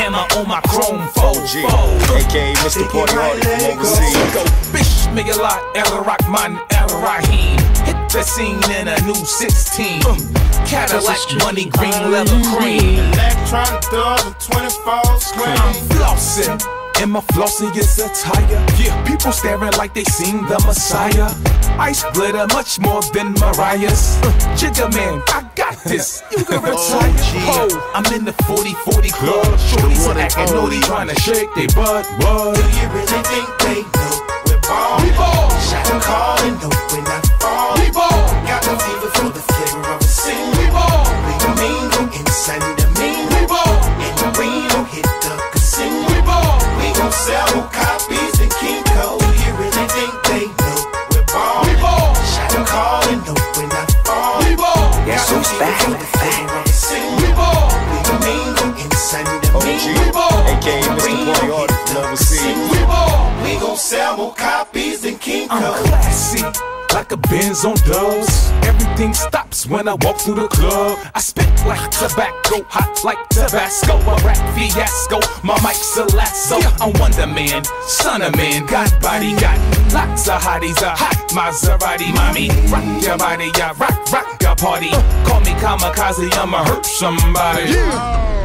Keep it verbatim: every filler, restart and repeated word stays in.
hammer on my chrome foe. A K A Mister Party Hardy from overseas. Go bish, make a lot, El Rahman, El Rahim. Hit the scene in a new sixteen. Cadillac, money, green, leather, cream. Electronic doors and twenty-four square. I'm flossing, and my flossing is attire. Yeah, people staring like they seen the Messiah. Ice glitter much more than Mariah's. Uh, Jigga man, I got this. You can retire. Oh, I'm in the forty forty club. Shorties are acting naughty, trying to shake they butt. What? Do you really think they know we're ball? We ball. Shot and call and no, we're not fall. We ball. Got the fever for the flavor of a scene. We ball. We the mean, go inside the mean. We ball. And the Reno hit the casino. We ball. We gon' sell more copies than King Cole. Do you really think they know we're ball? We ball. Shot and call and no, we're not fall. We ball. Got the fever for the flavor of a scene. We ball. We the mean, go inside the mean. We ball. A K A Mister Party Hardy from overseas. We ball. We gon' sell more copies than King Cole. I'm classy, like a Benz on dubs. Everything stops when I walk through the club. I spit like tobacco, hot like Tabasco. A rap fiasco, my mic's a lasso. I'm Wonder Man, son of man, got body, got lots of hotties. A hot Maserati, mommy, rock your body, yeah, rock, rock your party. Call me kamikaze, I'ma hurt somebody.